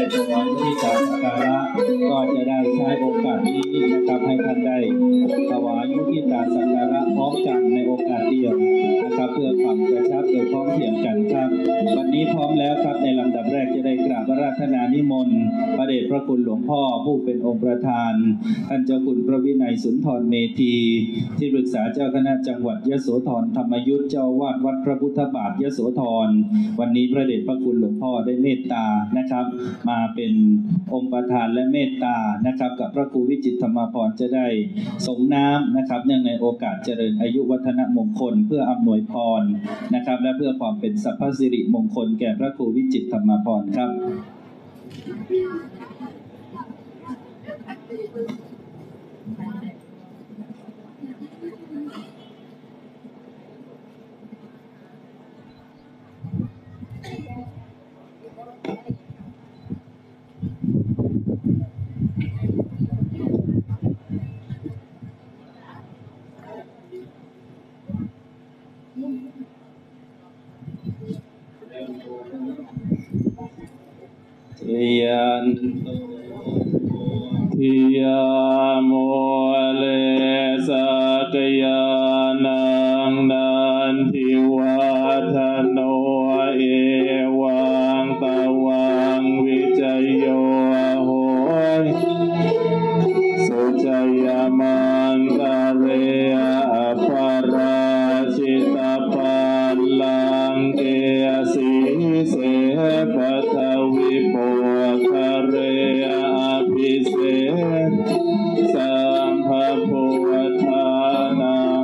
ถวายที่สักการะก็จะได้ใช้โอกาสนี้นะครับให้ท่านได้ถวายมุทิตาสักการะพร้อมกันในโอกาสเดียวนะครับเพื่อความกระชับโดยพร้อมเพรียงกันครับวันนี้พร้อมแล้วครับในลำดับแรกจะได้กราบพระราชนานิมนต์พระเดชพระคุณหลวงพ่อผู้เป็นองค์ประธานท่านเจ้าคุณพระวินัยสุนทรเมธีที่ปรึกษาเจ้าคณะจังหวัดยโสธรธรรมยุทธเจ้าวาดวัดพระพุทธบาทยโสธรวันนี้พระเดชพระคุณหลวงพ่อได้เมตตานะครับมาเป็นองค์ประธานและเมตตานะครับกับพระครูวิจิตรธรรมพรจะได้ส่งน้ำนะครับเนื่องในโอกาสเจริญอายุวัฒนมงคลเพื่ออำนวยพรนะครับและเพื่อความเป็นสัพพสิริมงคลแก่พระครูวิจิตรธรรมพรครับยันทิยาโมเลสักยานังนันทิวัฒโนเอวังตวังวิจโยโหสุจยมันตะเรปราชิตปัลลังเกสีเสปทวิโปคเรอภิเศษสัมภพุทธานัง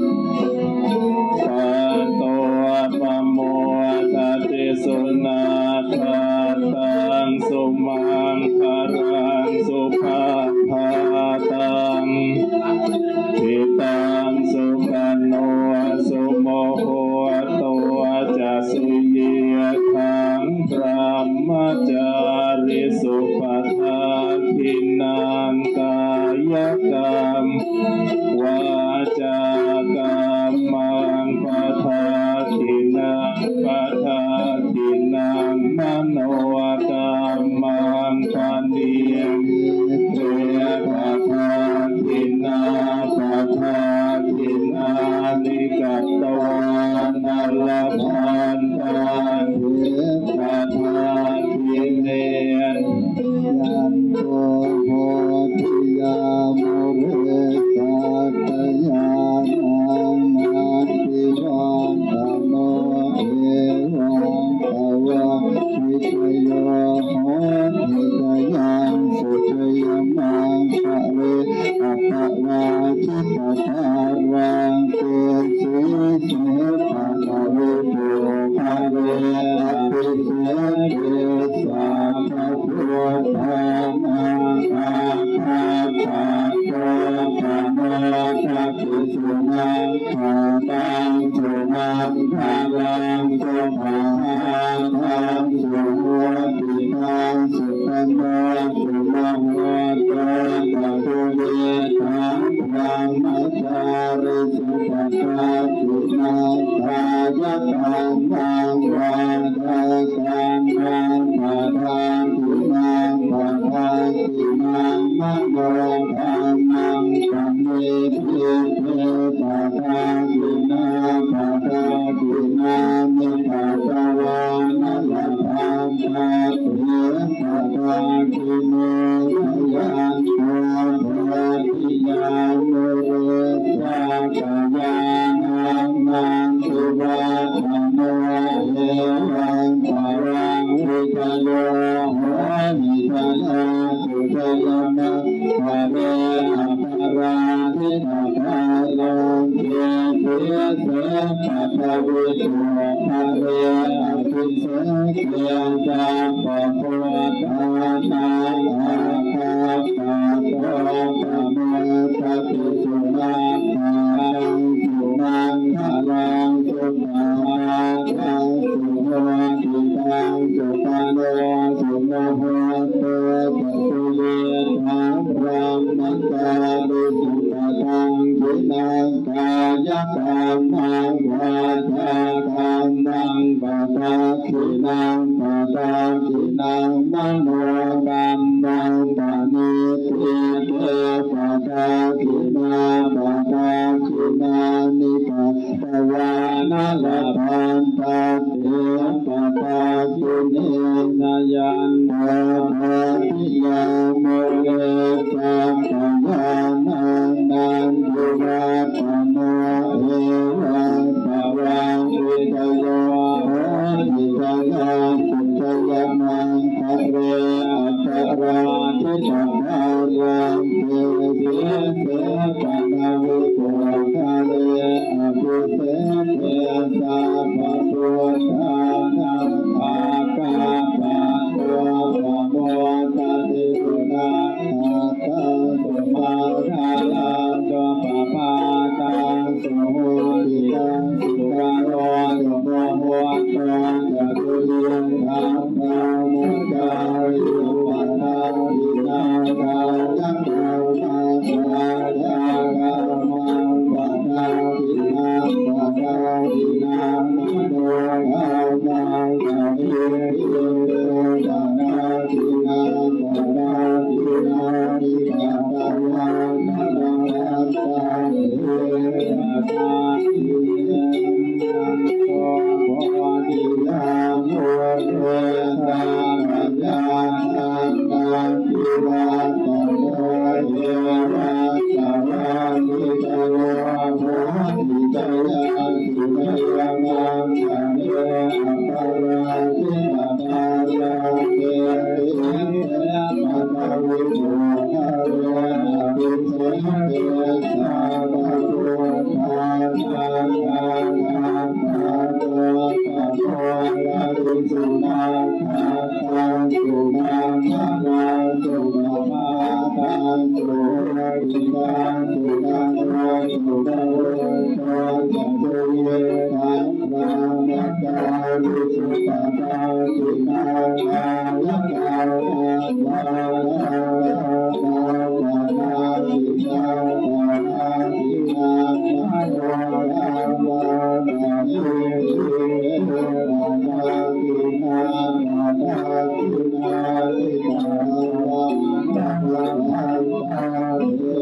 ปันโตปโมทัตติสุนาคาตังสุมังคารังสุภาภาตังทิตังสุขันโนสุโมโหตัวจะสุเยทังพระมจาริสุปทาทินังกายกรรมวาจากรรมังปทาทินังปทาทินังมโนกรรมังปณิเตปทาทินาปทาทินานิกัตตวานัลลพันธังปทาทิเนยันโตโพธิยาโมเรสัตยานังนาทิวันตโนเอวังตวังวิจโยโหติจยังสุจยมังคะเรอัปปะราชิตตาวังเกสีเสปะทวิโปคะเรอภิเศษเกสัพพะพุทธานังอาคาตะโตปะโมทัตติสุนังคาตังสุมังคารังสุภาทังสุโหติทังสุขันโนสุโมโหตังปะทุเวทังพระมัจจาริสุปทาทินังกายกรรมังวาจากรรมังปทาทินังปทาทินังมโนกรรมังปณิทิเตปทาทินาปทาทินามิปัตตวานัลลพันธังเถปทาทิโนยันโตโพธิยาโมเรสักยานังนันทิวัฒโนเอวังตวังวิจโยโหมิจยาสุจยมังคะเรอปราชิตปัลลังเกสีเสปทวิโปคะเรอภิเศษเกียงสัพพะพุทธานังอาคาตะโตปะโมทัตติสุนาคาตังสุมังคารังสุภาทังสุโหติทังสุขันโนสุโมโหตุจะสุเยทังพระมัจจาริสุปทาทินังกายกรรมังวาจากรรมังปทาทินังปทาทินังมโนละทันตาเตปะปาจุเนนายันตาภาทิยาโมเกสัพพยานันนันตุราปโนเอวังภวังวิทโยวิทยาสุจยมังคะเรอัตราทิตตายังเตเสเสปะนาวิโกคะเรอภิเสเตสาภะพุทธานังอาคาปะโตปะโมตติสุนาคาสุมาราลังโตปะปาตังสุโหติตังสุราโรสุโมโหตังจตุเลียงธัมมามุจาริสุปันนาทินาคายังโตมาสาธารามังปันนาทินาปันนาทินามโนธามังกะเยเยปันนาทินาปันนาทินาทิกาตวันนารัตตาเอนาทิยังโตโพธิยาโมเรสังขยานันตังทิวาตโนเอวัสสวามิตโยโพธิจยาสุเมยมังคะเนอัปปาราชิตาตายังเกติเตปะทวิโกคะเรอภิเสเตสาภะพุทธานังอาคาปะโตปะโมระริสุนาคาตังสุมานาราสุปมาตังสุราริตังสุนันโรสุดาโรจันโตเยธัมมานัตตาริสุปตาสินาคายักขายวาลาปานาสินาปานาสินามาโนรามานาเยเยรานาสินามานาสินาสิกาวันนาลันตาเย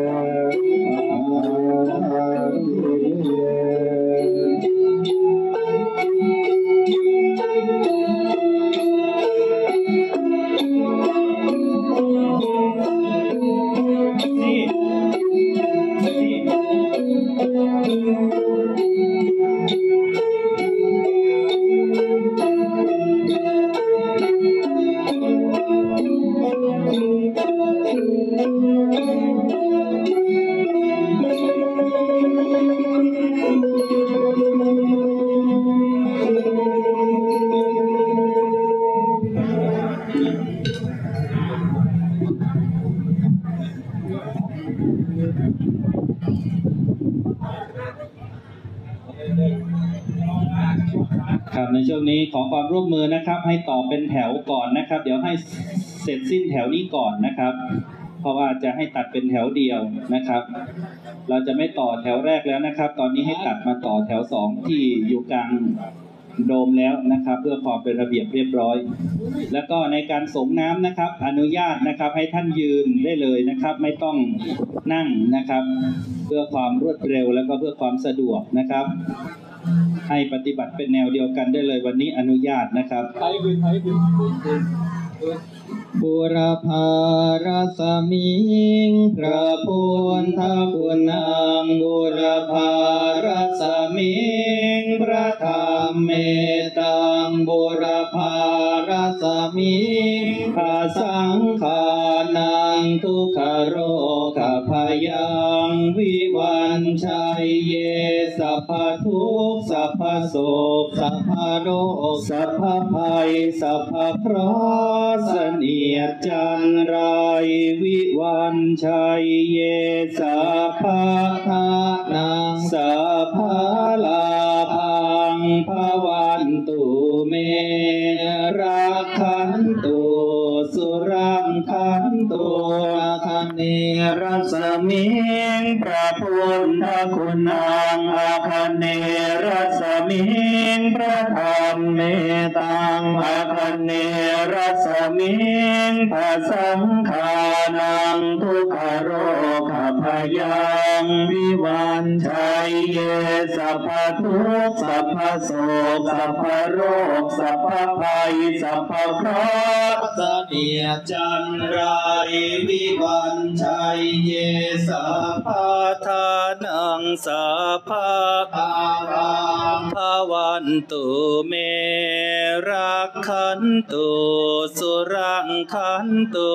ครับในช่วงนี้ขอความร่วมมือนะครับให้ต่อเป็นแถวก่อนนะครับ เดี๋ยวให้เสร็จสิ้นแถวนี้ก่อนนะครับ เพราะว่าจะให้ตัดเป็นแถวเดียวนะครับ เราจะไม่ต่อแถวแรกแล้วนะครับ ตอนนี้ให้ตัดมาต่อแถว2ที่อยู่กลางโดมแล้วนะครับ เพื่อความเป็นระเบียบเรียบร้อย แล้วก็ในการส่งน้ำนะครับ อนุญาตนะครับให้ท่านยืนได้เลยนะครับ ไม่ต้องนั่งนะครับ เพื่อความรวดเร็วแล้วก็เพื่อความสะดวกนะครับ ให้ปฏิบัติเป็นแนวเดียวกันได้เลยวันนี้อนุญาตนะครับบุรพารสมิงพระพุทธคุณังบุรพารสมิงพระธรรมเมตังบุรพารสมิงพระสังฆานังทุกขโรคพยังวิวันชัยเยสัพพทุกข์สัพพโศกสัพพโรคสัพพภัยสัพพเคราะห์เสนียดจันไรวิวันชัยเยสัพพทานังสัพพลาภังภวันตุเมรักขันตุสุรังขันตุอาคเนรสมิงพระพุทธคุณังอาคเนรสมิงพระธรรมเมตังอาคเนรสมิงพระสังฆานังทุกขโรคพยังวิวันชัยเยสัพพทุกข์สัพพพพโศกสัพพโรคสัพพภัยสัพพเคราะห์เสนียดจันไรวิวันชัยเยสัพพทานังสัพพะภาวันตุเมรักขันตุสุรังขันตุ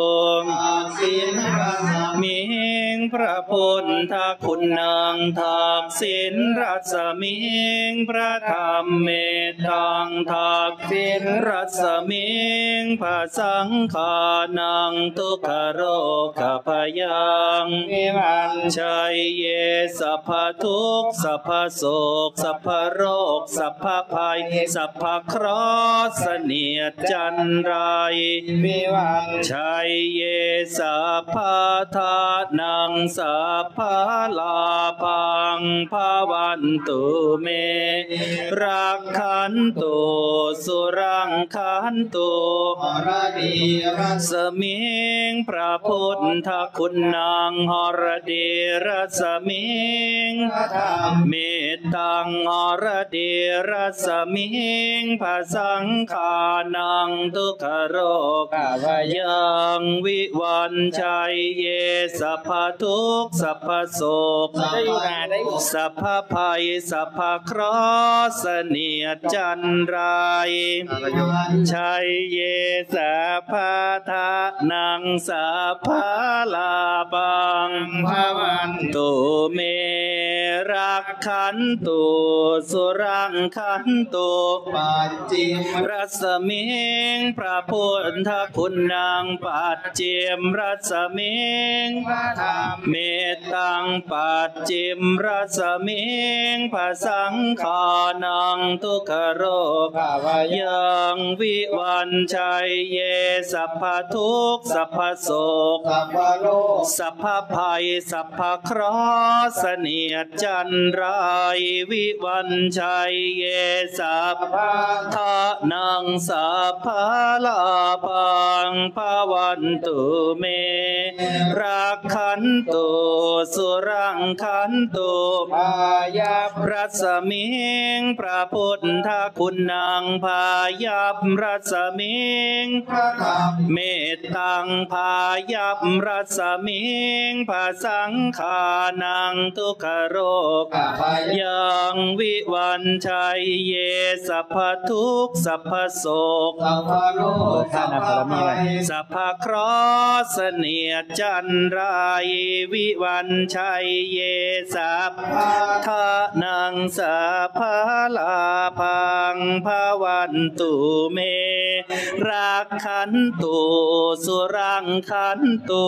มิงพระพุทธคุณนางทักษิณรัศมิงพระธรรมเมตังทักษิณรัศมิงพระสังฆานังทุกขโรคพยังวิวันชัยเยสัพพทุกข์สัพพโศกสัพพโรคสัพพภัยสัพพเคราะห์เสนียดจันไรวิวันชัยเยสัพพทานังสัพพลาภังภาวันตุเมรักขันตุสุรังขันตุสมิงพระพุทธคุณนางหรดีรัศมิงเมตตังหรดีรัศมิงภาสังฆานังทุกขโรคพยังวิวันชัยเยสัพพทุกข์สัพพโศกสัพพภัยสัพพเคราะห์เสนียดจันไรชัยเยสัพพทานังสัพพลาภังภวันตุเมรักขันตุสุรังขันตุปัจจิมรัศมิงพระพุทธคุณนางปัจจิมรัศมิงเมตตังปัจจิมรัศมิงภาสังฆานังทุกขโรคยังวิวันชัยเยสัพพทุกข์สัพพโศกสัพพภัยสัพพเคราะห์เสนียดจันไรวิวันชัยเยสัพพทานังสัพพลาภังภวันตุเมรักขันตุสุรังขันตุพายารัศมิงพระพุทธคุณนางพายารัศมิงเมตตังพายารัศมิงภาสังฆานังทุกขโรคยังวิวันชัยเยสัพพทุกข์สัพพโศกสัพพเคราะห์เสนียดจันไรวิวันชัยเยสัพพทานังสัพพลาภังภวันตุเมรักขันตุสุรังขันตุ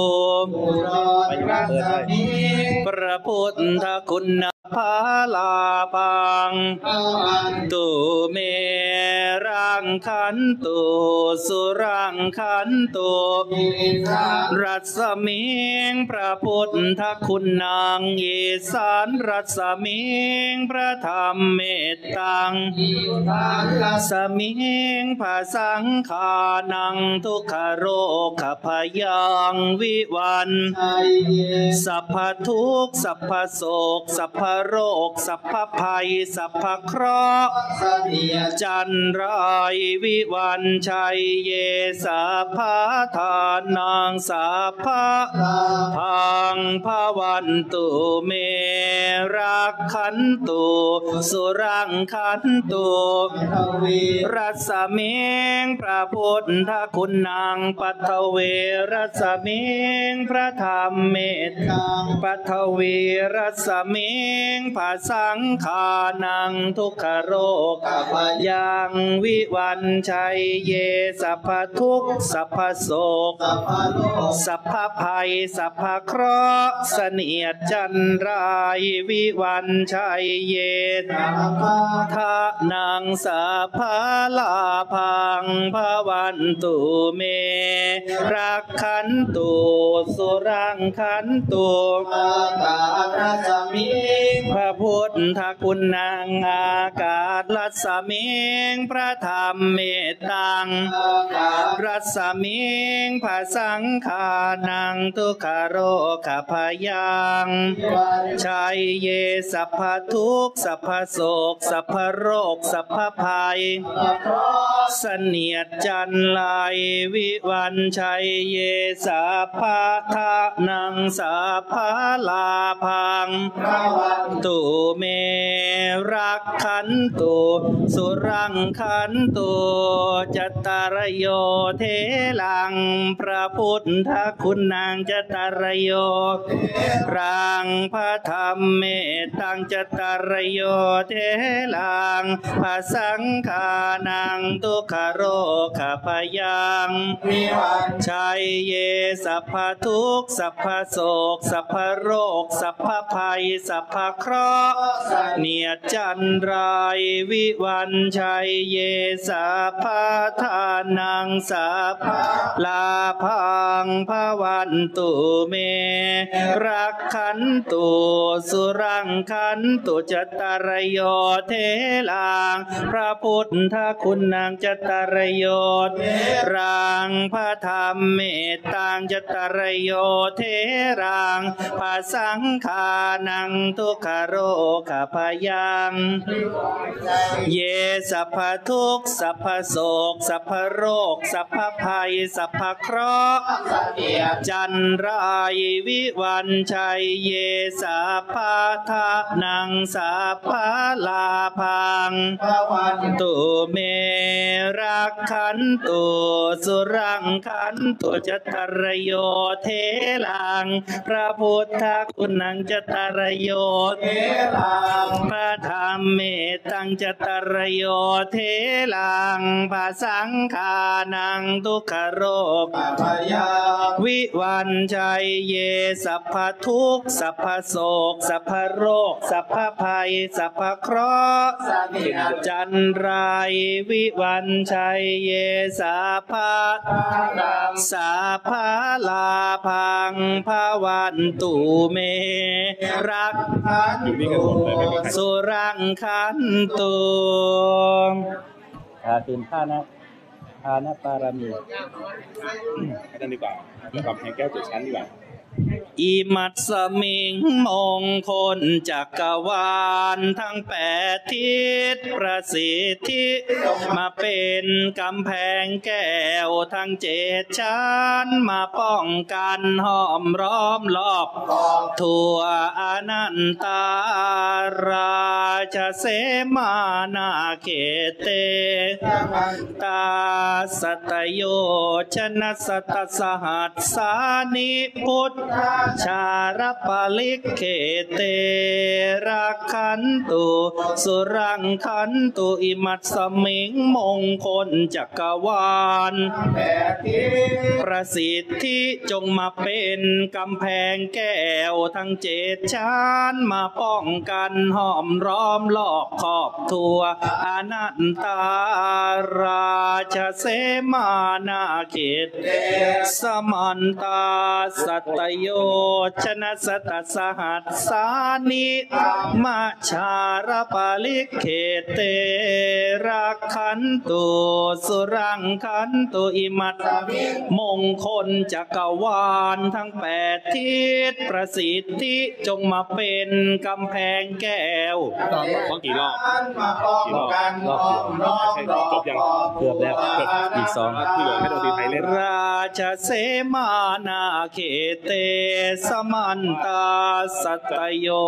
พระพุทธคุณภาลาภังตุเมรังขันตุสุรังขันตุรัศมิงพระพุทธคุณนางเยสานรัศมิงพระธรรมเมตตังสมิงภาสังฆานังทุกขโรคพยังวิวันสัพพทุกข์สัพพโศกสัพพโรคสัพพภัยสัพพเคราะห์จันไรวิวันชัยเยสัพพทานังสัพพพังภวันตุเมรักขันตุสุรังขันตุรัศมิงพระพุทธคุณนางปัทเวรัศมิงพระธรรมเมตตังปัทเวรัศมิงภาสังฆานังทุกขโรคยังวิวันชัยเยสัพพทุกข์สัพพโศกสัพพภัยสัพพเคราะห์เสนียดจันไรวิวันชัยเยสัพพทานังสัพพลาภังภวันตุเมรักขันตุสุรังขันตุพระพุทธคุณนางอากาศรัศมิงพระธรรมเมตตังรัศมิงภาสังขานังทุกขโรคพยังชัยเยสัพพทุกข์สัพพโศกสัพพโรคสัพพภัยเสนียดจันไลวิวันชัยเยสัพพทะนังสัพพลาพังตุเมรักขันตุสุรังขันตุจัตตารโยเทลังพระพุทธคุณนางจัตตารโยรังพระธรรมเมตังจัตตารโยเทลังพระสังฆานังทุกขโรคพยังชัยเยสัพพทุกข์สัพพโศกสัพพโรคสัพพภัยสัพพเคราะห์เนียดจันไรวิวันชัยเยสัพพทานังสัพพลาพังภวันตุเมรักขันตุสุรังขันตุจัตตารโยเทลังพระพุทธคุณนางจัตตารโยรังพระธรรมเมตตังจัตตารโยเทรังภาสังขานังทุกขโรคพยังเยสัพพทุกข์สัพพโศกสัพพโรคสัพพภัยสัพพเคราะห์จันไรวิวันชัยเยสัพพทะนังสัพพลาพังตุเมรักขันตุสุรังขันตุจัตตารโยเทลังพระพุทธคุณนังจัตตารโยเทลังพระธรรมเมตังจัตตารโยเทลังภาสังขานังทุกขโรควิวันชัยเยสัพพทุกข์สัพพโศกสัพพโรคสัพพภัยสัพพเคราะห์จันไรวิวันชัยเยสัพพสัพพลาพังภวันตุเมรักขันตุสุรังขันตุตื่นท่านะทานปารมีนั่นดีกว่าแล้วกับแห่งแก้วจุดชั้นดีกว่าอิมัตสมิงมงคลจักรวาลทั้ง8ทิศประสิทธิมาเป็นกำแพงแก้วทั้ง7ชั้นมาป้องกันห้อมล้อมรอบทั่วอนันตาราชเสมานาเขเตตาสัตโยชนะสัตสหัสสานิพุทธชารปลิกเขเตรักขันตุสุรังขันตุอิมัตสมิงมงคลจักรวาลประสิทธิจงมาเป็นกำแพงแก้วทั้ง7ชั้นมาป้องกันห้อมล้อมรอบขอบทั่วอนันตาราชเสมานาเขตสมันตาสัตโยชนะสัตสหัสสานิมาชารปลิกเขเตรักขันตุสุรังขันตุอิมัตมงคลจักรวาลทั้ง8ทิศประสิทธิจงมาเป็นกำแพงแก้วต้องกี่รอบรอบจบยังเกือบแล้วอีก2 ที่เหลือให้ดนตรีไทยเล่นราชเสมานาเขเตสมันตาสัตโย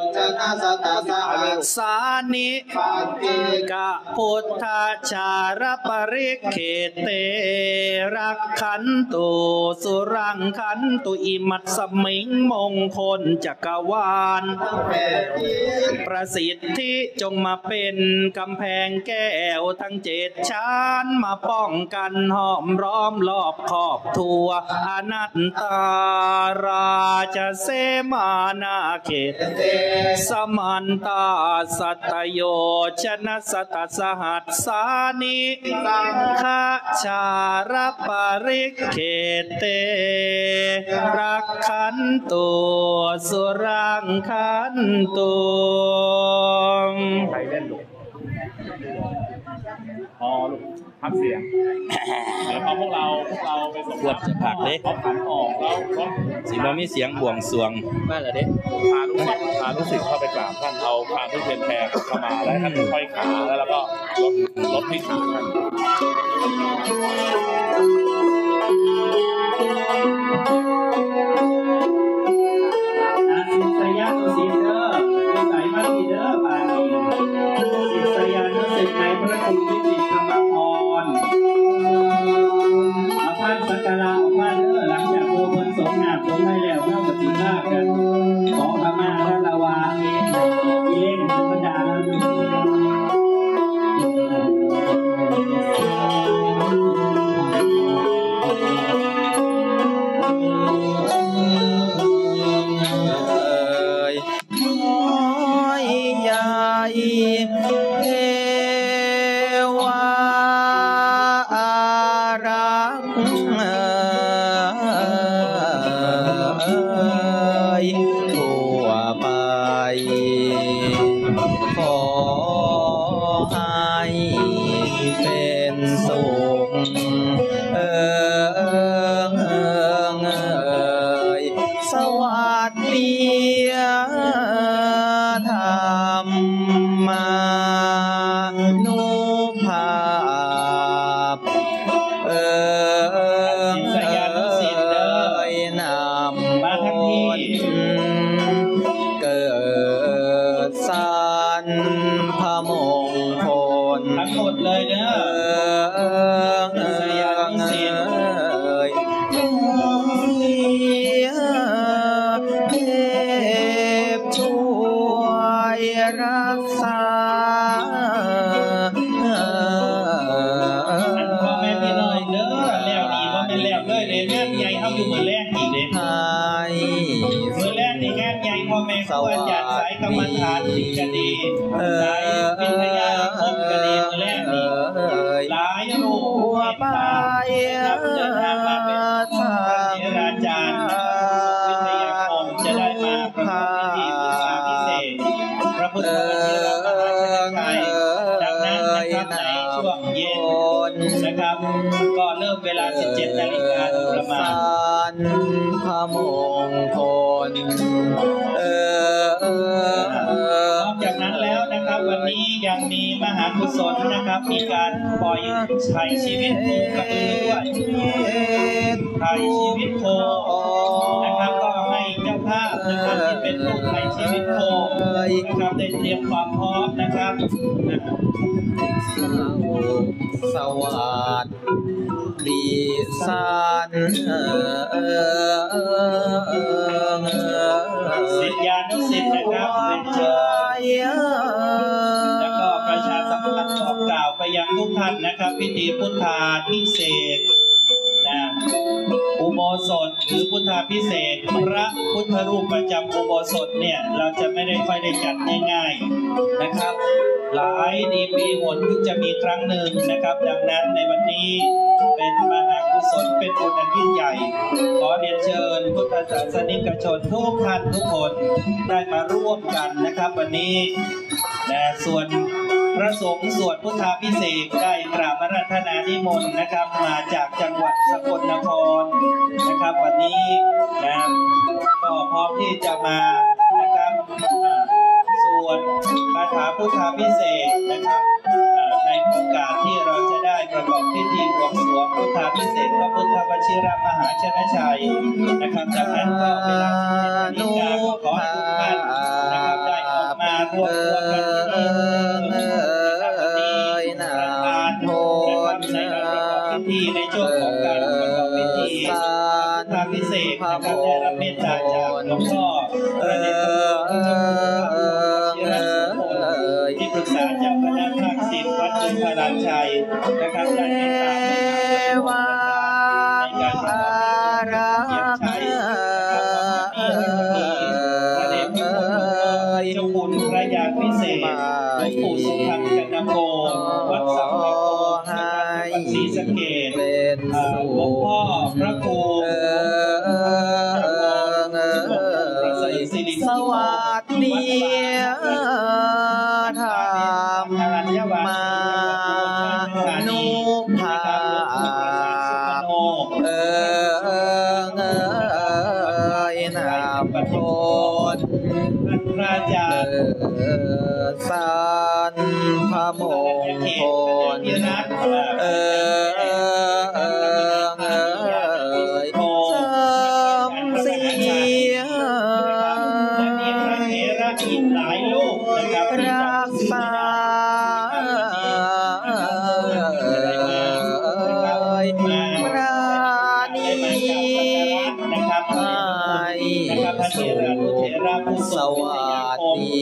สานิกะพุทธชารปริกเขเตรักขันตุสุรังขันตุอิมัตสมิงมงคลจักรวาลประสิทธิจงมาเป็นกำแพงแก้วทั้ง7ชั้นมาป้องกันห้อมล้อมรอบขอบทั่วอนันตาราชเสมานาเขตสมันตาสัตโยชนะสัตสหัสสานิขชารปริกเขเตรักขันตุสุรังขันตุใครเล่นลูกพอลูกพักเสียงแล้วพอพวกเราไปส่งปวดจะผักเด้เขาขันออกแล้วก็สิบ่มีเสียงบวงสรวงมาแล้วเด้พาลูกศิษย์เข้าไปกราบท่านเอาพานที่เทียนแพรเข้ามาแล้วท่านค่อยขาแล้วเราก็ลดที่ขาท่านศิษยานุศิษย์เด้อนิสัยมาดีเด้อบาลีศิษยานุศิษย์ในพระคุณวิจิตรธรรมพรเอาท่านสักการะออกมาเด้อหลังจากโบเพิ่นสงหน้าสงให้แล้วเนาะปฏิภาคกันขอขมาและละวาอีเล่นธรรมดาเทวาอารักษ์ทั่วไปขอให้เป็นสุขสวัสดีธรรมานุภาพศิษยานุศิษย์นำมาทั้งที่เกิดสรรพมงคลทั้งหมดเลยเด้อศิษยานุศิษย์เทพช่วยรักษาพ่อแม่พี่น้อยเด้อแล้วนี่ว่าเป็นแล้วเลยเด้งานใหญ่เขาอยู่มือแรกอีกเด้มือแรกนี่งานใหญ่พ่อแม่ครูอาจารย์สายกรรมฐานก็ดีสายวิทยาคมก็ดีมือแรกนี่หลายรูปไปเดินทางมาเป็นพระเถราจารย์วิทยาคมจะได้มาประกอบพิธีบูชาพิเศษพระพุทธวชิรมหาชนชัยดังนั้นนะครับในช่วงเย็นนะครับก็เริ่มเวลา 17 นาฬิกาโดยประมาณพระมงคลนอกจากนั้นแล้วนะครับวันนี้ยังมีมหากุศลนะครับมีการปล่อยไถ่ชีวิตโคกระบือด้วยไถ่ชีวิตโคนะครับก็ให้เจ้าภาพนะครับที่เป็นผู้ไถ่ชีวิตโคนะครับได้เตรียมความพร้อมนะครับสวัสดีสันศิษยานุศิษย์นะครับเป็นเชิญแล้วก็ประชาสัมพันธ์บอกกล่าวไปยังทุกท่านนะครับพิธีพุทธาพิเศษนะอุโบสถหรือพุทธาพิเศษพระพุทธรูปประจำอุโบสถเนี่ยเราจะไม่ได้ค่อยได้จัดง่ายๆนะครับหลายดีปีหนเพิ่งจะมีครั้งหนึ่งนะครับดังนั้นในวันนี้เป็นมหากุศลเป็นบุญอันยิ่งใหญ่ขอเรียนเชิญพุทธศาสนิกชนทุกท่านทุกคนได้มาร่วมกันนะครับวันนี้และส่วนพระสงฆ์สวดพุทธาพิเศษได้กราบอาราธนานิมนต์นะครับมาจากจังหวัดสกลนครนะครับวันนี้นะก็พร้อมที่จะมานะครับสวดคาถาพุทธาพิเศษนะครับในโอกาสที่เราจะได้ประกอบพิธีบวงสรวงพุทธาพิเศษพระพุทธวชิรมหาชนชัยนะครับจากนั้นก็เวลา 17 นาฬิกาก็ขอให้ทุกท่านนะครับได้ออกมารวมตัวกันที่นี่นะครับวันนี้ประธานนะครับในการประกอบพิธีในช่วงของการประกอบพิธีพุทธาพิเศษนะครับได้รับเมตตาจากหลวงพ่อพระเดชพระคุณเจ้าคุณพระวชิรสุโธที่ปรึกษาเจ้าคณะภาคศิษย์วัดจุฬาลานชัยนะครับได้เมตตาในการประกอบเยี่ยมใช้พระเดชพระคุณเจ้าคุณพระยาพิเศษหลวงปู่สุพรรณกันโกวัดสังฆโกวัดศรีสะเกษหลวงพ่อพระครูสวัสดีธรรมานุภนามโพนพระเจ้าสานพระมงคลเสียรักษาสวัสดี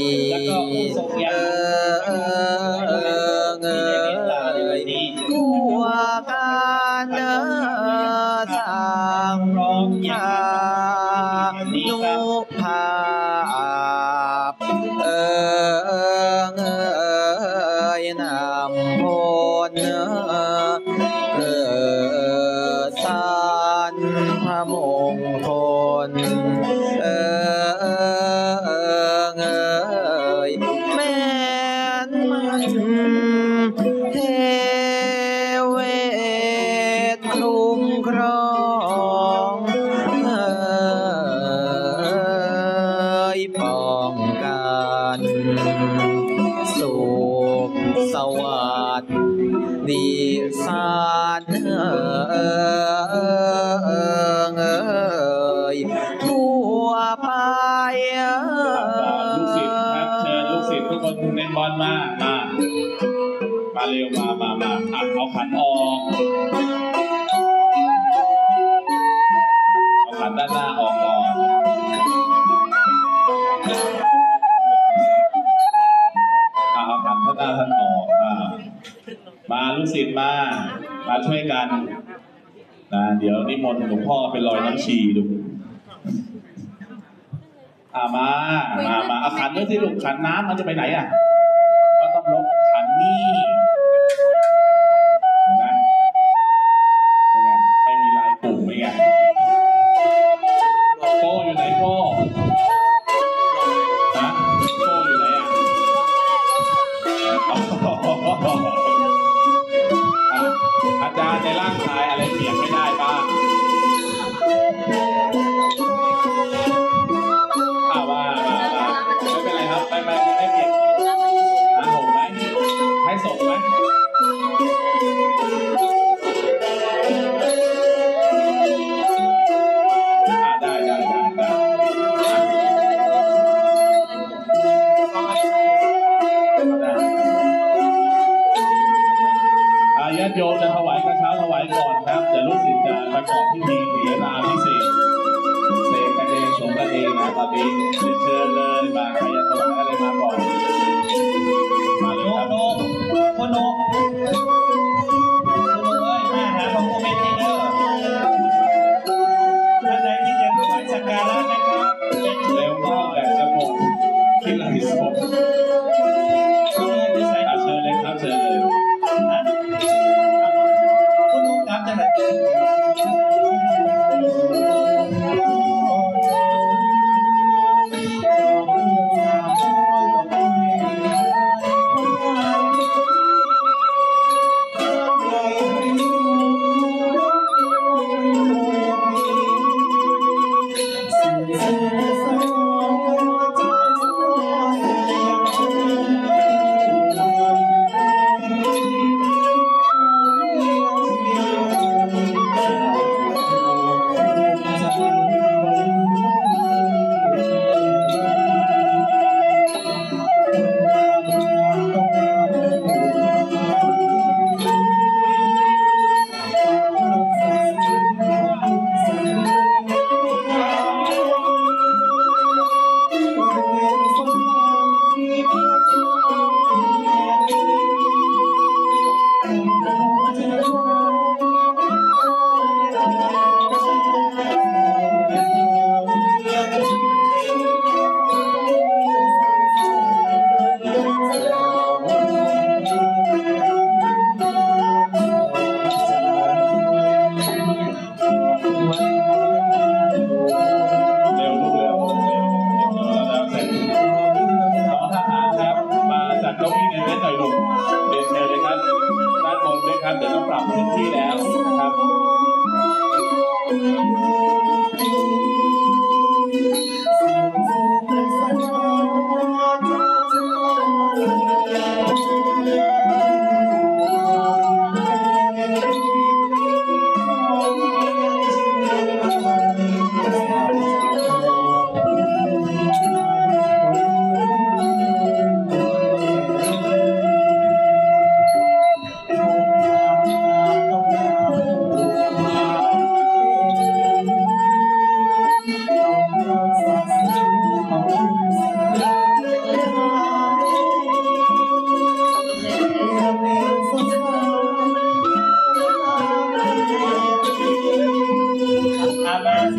ทั่วกันทางยานุภาพนำพลสานพระมงคลแม่นเทเวศคุ้มครองป้องกันสุขสวัสดีสานทั่วไปลูกศิษย์ครับเชิญลูกศิษย์ทุกคนเน้นบอลมาเร็วมาเอาขันออกเอาขันด้านหน้าออกก่อนเอาขันด้านหน้าท่านออกมาลูกศิษย์มาช่วยกันนะเดี๋ยวนิมนต์หลวงพ่อเป็นรอยน้ำชีดูมาเอาขันด้วยสิลูกขันน้ำมันจะไปไหนก็ต้องลบขันนี่เห็นไหมไม่มีลายปุ่มไม่ไงโป้อยู่ไหนโป้โป้อยู่ไหนอาจารย์ในร่างกายอะไรเปลี่ยนไม่ได้บ้างไม่เป็นไรครับไปไม่เปลี่ยนส่งไหมให้ส่งไหมได้ญาติโยมจะถวายกระเช้าถวายก่อนครับเดี๋ยวลูกศิษย์จะประกอบพิธีเสนาพิเศษเสกกันเองสงกันเองนะตอนนี้เชิญเลยมาใครจะถวายอะไรมาก่อนมาเลยครับโนเอ้ยมาหาพระพุทธเจ้าเด้อท่านใดที่จะถวายสักการะนะครับเร็วมากแบบจะหมดคิดอะไรสดเชิญเลยครับเชิญเลยคุณนุ๊กครับจะไหน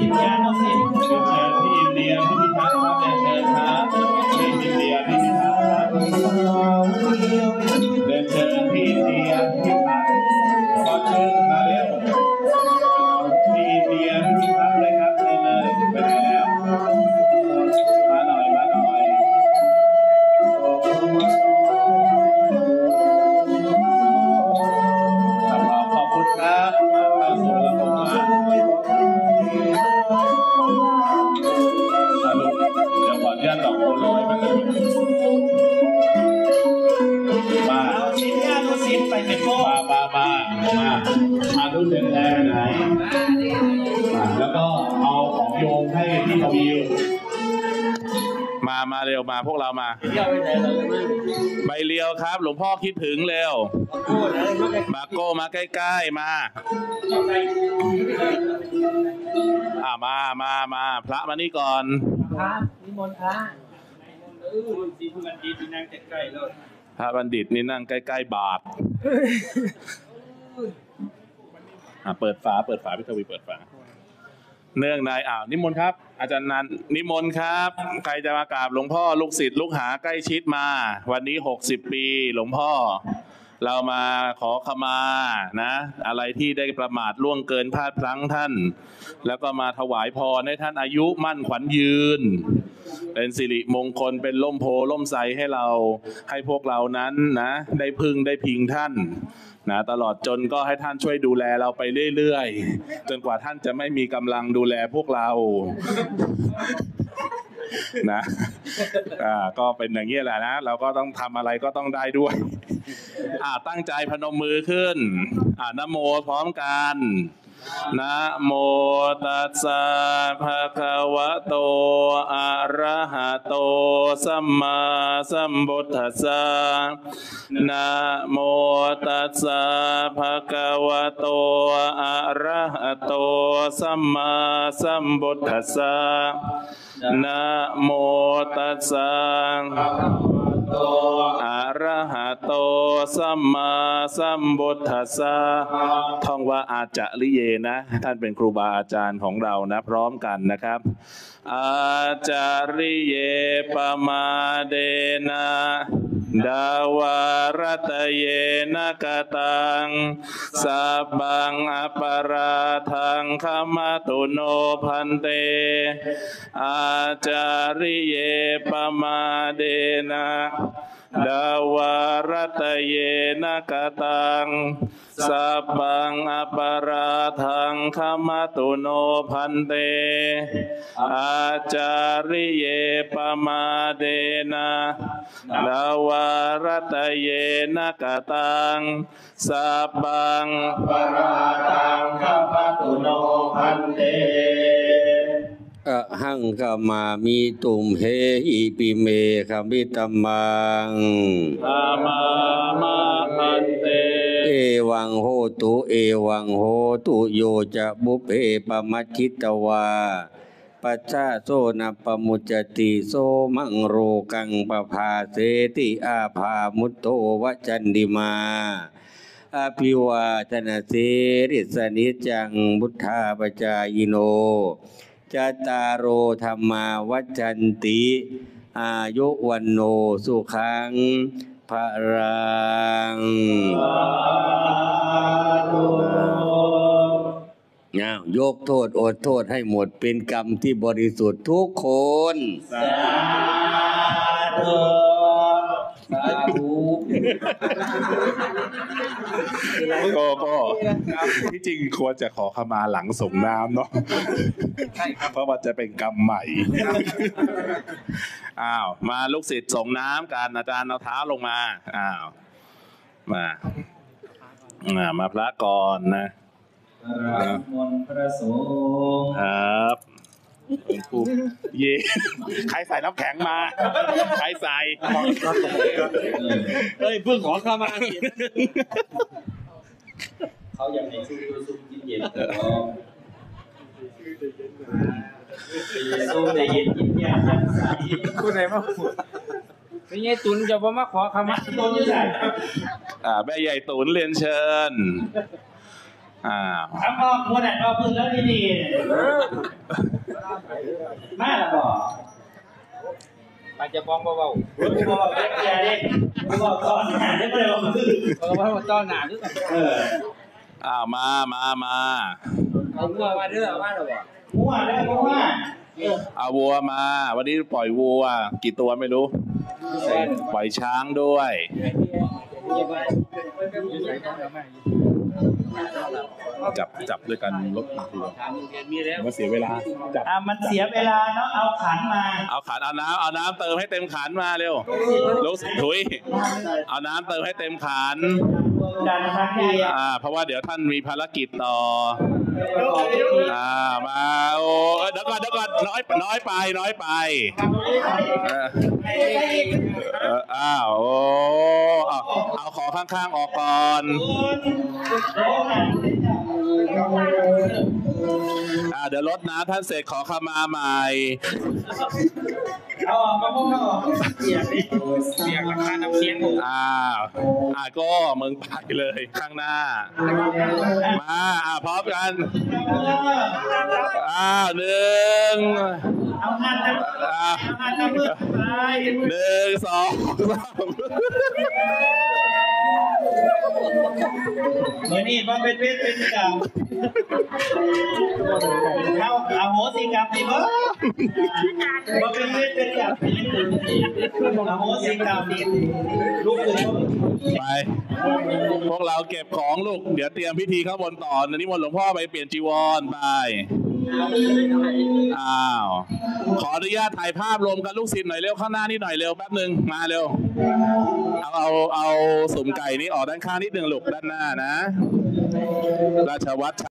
อินเดียนุสิตเชิญที่อินเดียพิพิทักษ์ครับเชิญครับที่อินเดียพิพิทักษ์ครับเชิญที่อินเดียพิพิทักษ์ขอเชิญมาเร็วที่อินเดียพิพิทักษ์เลยครับเชิญเลยไปไหนแล้วมาหน่อยขอบคุณครับเข้าสู่ระบบมาสนุกเดี๋ยวขออนุญาตดอกบัวลอยมาเลยมาอินเดียนุสิตไปเป็นโก้มาดูเด่นแดงไหนแล้วก็เอาของโยมให้พี่ทวีมาเร็วมาพวกเรามาใบเลียวครับหลวงพ่อคิดถึงเร็วมาโก้มาใกล้ๆมามาพระมานี่ก่อนพระนิมนต์พระสีบัณฑิตนั่งใกล้ๆเลยพระบัณฑิตนี่นั่งใกล้ๆบาทเปิดฝาพี่ทวีเปิดฝาเนื่องในนิมนต์ครับอาจารย์นันนิมนต์ครับใครจะมากราบหลวงพ่อลูกศิษย์ลูกหาใกล้ชิดมาวันนี้60 ปีหลวงพ่อเรามาขอขมานะอะไรที่ได้ประมาทล่วงเกินพลาดพลั้งท่านแล้วก็มาถวายพรให้ท่านอายุมั่นขวัญยืนเป็นสิริมงคลเป็นล่มโพล่มไทรให้เราให้พวกเรานั้นนะได้พึ่งได้พิงท่านนะตลอดจนก็ให้ท่านช่วยดูแลเราไปเรื่อยๆจนกว่าท่านจะไม่มีกำลังดูแลพวกเรานะก็เป็นอย่างนี้แหละนะเราก็ต้องทำอะไรก็ต้องได้ด้วยตั้งใจพนมมือขึ้นนะโมพร้อมกันนะโมตัสสะภะคะวะโตอะระหะโตสัมมาสัมพุทธัสสะนะโมตัสสะภะคะวะโตอะระหะโตสัมมาสัมพุทธัสสะนะโมตัสสะอะระหะโตสัมมาสัมพุทธัสสะท่องว่าอาจาริเยนะท่านเป็นครูบาอาจารย์ของเรานะพร้อมกันนะครับอาจาริเยปมาเดนะดาวารตเยนะกตังสัพพังอปาราทังขมาตุโนพันเตอาจาริเยปมาเดนะดาวารตเยนะกตังสัพพังอปาราทังขมาตุโนพันเตอาจาริเยปมาเดนะดาวารตเยนะกตังสัพพังอปาราทังขมาตุโนพันเตอะหังกามามีตุมเฮอิปิเมขมิตมังอามาพันเตเอวังโหตุเอวังโหตุโยจะบุพเพปมัจฉิตวาปัจจาโสนปมุจจติโสมังโรกังปภาเสติอาภามุตโตวจันดิมาอภิวาทนาเสริสนิจังบุทธาปจายโนจัตตารโอธรรมาวัจจันติอายุวันโนสุขังภรังยกโทษอดโทษให้หมดเป็นกรรมที่บริสุทธิ์ทุกคนสาธุก็ที่จริงควรจะขอขมาหลังส่งน้ำเนาะเพราะว่าจะเป็นกรรมใหม่มาลูกศิษย์ส่งน้ำกันอาจารย์เอาเท้าลงมามาพระก่อนนะมนต์พระสงฆ์ครับเย่ใครใส่น้ำแข็งมาใครใส่เฮ้ยเพิ่งขอเข้ามาเขาอยากให้ซุ่มกินเย็นซุ่มได้เย็นกินยาคุณไหนมาไม่ใช่ตุนจะบ่มาขอคำว่าแม่ใหญ่ตุนเรียนเชิญครับพ่อมัวแต่พ่อพึ่งแล้วดีๆมาละบอกไปจะฟ้องเบาๆบอกแค่แกดิบอกตอนหนาได้ไม่ได้บอกพึ่งบอกตอนหนาด้วยกันมาเอาวัวมาด้วยว่าหรอบอกวัวแล้ววัวเอาวัวมาวันนี้ปล่อยวัวกี่ตัวไม่รู้ปล่อยช้างด้วยจับด้วยกันรถมันเสียเวลาจับมันเสียเวลาเนาะเอาขันมาเอาขันเอาน้ำเติมให้เต็มขันมาเร็วลูกถุยเอาน้ำเติมให้เต็มขันเพราะว่าเดี๋ยวท่านมีภารกิจต่อมาโอ้เดี๋ยวก่อนน้อยไปโอ้เอาขอข้างๆออกก่อนเดี๋ยวรดน้ำท่านเสร็จขอขมาใหม่เสียงราคาน้ำเสียงก็มึงไปเลยข้างหน้ามาพร้อมกัน1 2 3 เมื่อนี้มาเป็นกรรมเอาโหสิกรรมดิบ่มาเป็นกรรมเอาโหสิกรรมดิลูกไปพวกเราเก็บของลูกเดี๋ยวเตรียมพิธีข้างบนต่อนิมนต์หลวงพ่อไปเปลี่ยนจีวรไปขออนุญาตถ่ายภาพรวมกันลูกศิษย์หน่อยเร็วข้างหน้านิดหน่อยเร็วแป๊บนึงมาเร็วเอาสุ่มไก่นี้ออกด้านข้างนิดนึงลูกด้านหน้านะราชวัตร